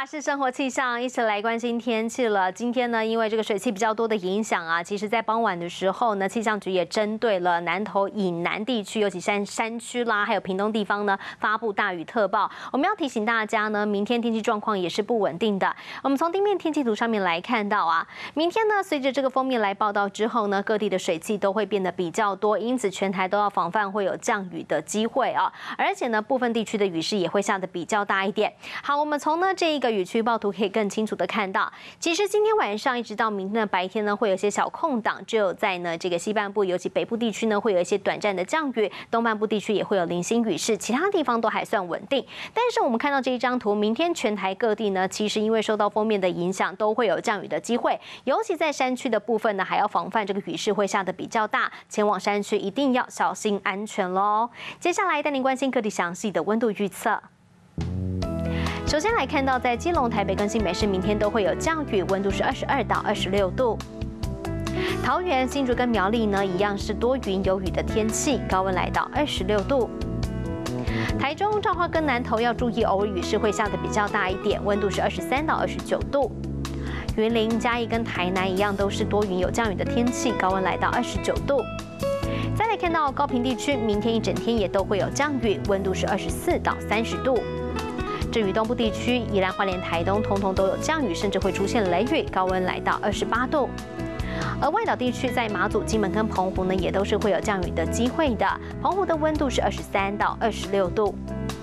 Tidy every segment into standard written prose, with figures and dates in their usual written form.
华视生活气象，一起来关心天气了。今天呢，因为这个水汽比较多的影响啊，其实在傍晚的时候呢，气象局也针对了南投以南地区，尤其山区啦，还有屏东地方呢，发布大雨特报。我们要提醒大家呢，明天天气状况也是不稳定的。我们从地面天气图上面来看到啊，明天呢，随着这个锋面来报道之后呢，各地的水汽都会变得比较多，因此全台都要防范会有降雨的机会啊。而且呢，部分地区的雨势也会下得比较大一点。好，我们从这一个雨区预报图可以更清楚的看到，其实今天晚上一直到明天的白天呢，会有一些小空档，只有在呢这个西半部，尤其北部地区呢，会有一些短暂的降雨，东半部地区也会有零星雨势，其他地方都还算稳定。但是我们看到这一张图，明天全台各地呢，其实因为受到锋面的影响，都会有降雨的机会，尤其在山区的部分呢，还要防范这个雨势会下得比较大，前往山区一定要小心安全喽。接下来带您关心各地详细的温度预测。首先来看到，在基隆、台北跟新北市，明天都会有降雨，温度是22到26度。桃园、新竹跟苗栗呢，一样是多云有雨的天气，高温来到26度。台中、彰化跟南投要注意，偶尔雨势会下得比较大一点，温度是23到29度。云林、嘉义跟台南一样都是多云有降雨的天气，高温来到29度。再来看到高屏地区，明天一整天也都会有降雨，温度是24到30度。至于东部地区，宜兰、花莲、台东，通通都有降雨，甚至会出现雷雨，高温来到28度。而外岛地区，在马祖、金门跟澎湖呢，也都是会有降雨的机会的。澎湖的温度是23到26度。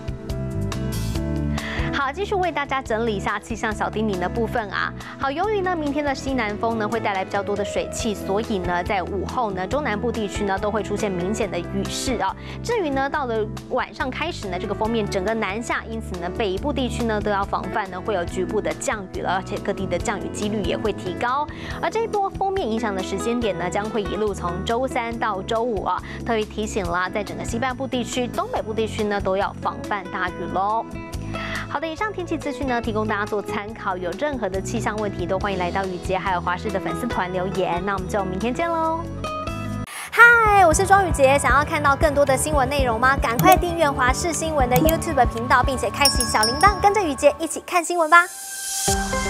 好，继续为大家整理一下气象小叮咛的部分啊。好，由于呢明天的西南风呢会带来比较多的水汽，所以呢在午后呢中南部地区呢都会出现明显的雨势啊。至于呢到了晚上开始呢，这个锋面整个南下，因此呢北部地区呢都要防范呢会有局部的降雨了，而且各地的降雨几率也会提高。而这一波锋面影响的时间点呢，将会一路从周三到周五啊。特别提醒啦，在整个西半部地区、东北部地区呢都要防范大雨喽。好的，以上天气资讯呢，提供大家做参考。有任何的气象问题，都欢迎来到雨杰还有华视的粉丝团留言。那我们就明天见喽！嗨，我是庄雨杰。想要看到更多的新闻内容吗？赶快订阅华视新闻的 YouTube 频道，并且开启小铃铛，跟着雨杰一起看新闻吧。